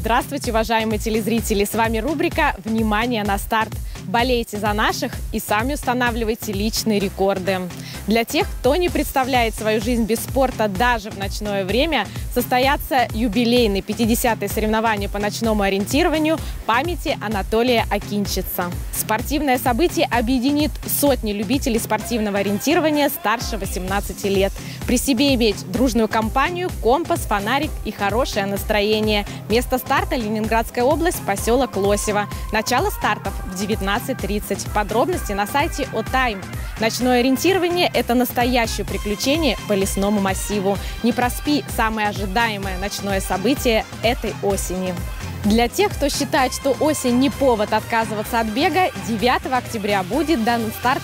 Здравствуйте, уважаемые телезрители! С вами рубрика «Внимание на старт». Болейте за наших и сами устанавливайте личные рекорды. Для тех, кто не представляет свою жизнь без спорта даже в ночное время, состоятся юбилейные 50-е соревнования по ночному ориентированию памяти Анатолия Акинчица. Спортивное событие объединит сотни любителей спортивного ориентирования старше 18 лет. При себе иметь дружную компанию, компас, фонарик и хорошее настроение. Место старта – Ленинградская область, поселок Лосево. Начало стартов в 19:30. Подробности на сайте ОТайм. Ночное ориентирование – это настоящее приключение по лесному массиву. Не проспи самое ожидаемое ночное событие этой осени. Для тех, кто считает, что осень не повод отказываться от бега, 9 октября будет дан старт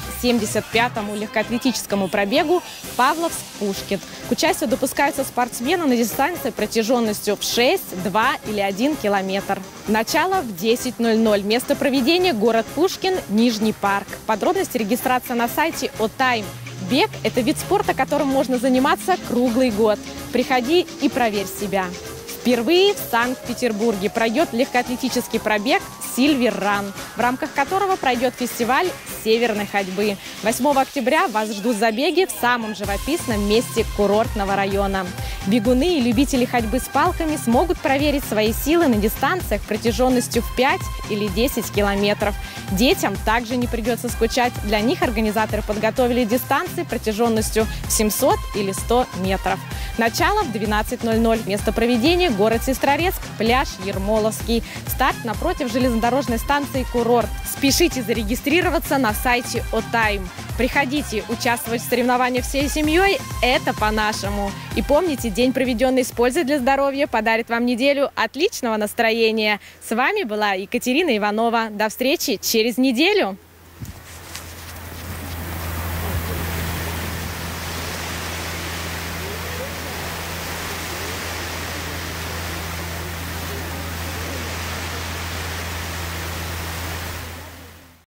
75-му легкоатлетическому пробегу Павловск-Пушкин. К участию допускаются спортсмены на дистанции протяженностью в 6, 2 или 1 километр. Начало в 10:00. Место проведения – город Пушкин, Нижний парк. Подробности регистрация на сайте ОТайм. Бег – это вид спорта, которым можно заниматься круглый год. Приходи и проверь себя. Впервые в Санкт-Петербурге пройдет легкоатлетический пробег «Сильвер Ран», в рамках которого пройдет фестиваль северной ходьбы. 8 октября вас ждут забеги в самом живописном месте курортного района. Бегуны и любители ходьбы с палками смогут проверить свои силы на дистанциях протяженностью в 5 или 10 километров. Детям также не придется скучать. Для них организаторы подготовили дистанции протяженностью в 700 или 100 метров. Начало в 12:00. Место проведения – город Сестрорецк, пляж Ермоловский. Старт напротив железнодорожной станции «Курорт». Спешите зарегистрироваться на сайте ОТайм. Приходите участвовать в соревнованиях всей семьей – это по-нашему. И помните, день, проведенный с пользой для здоровья, подарит вам неделю отличного настроения. С вами была Екатерина Иванова. До встречи через неделю!